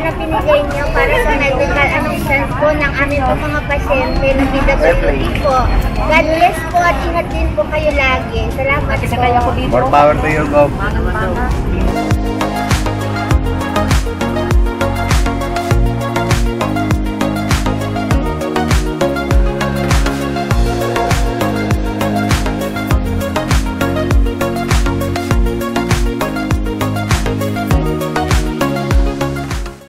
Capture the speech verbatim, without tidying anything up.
na pinigay niyo para sa medical assistance po ng aming po mga pasyente na P W D po. God bless po at ingat din po kayo lagi. Salamat po. More power to you, Gov.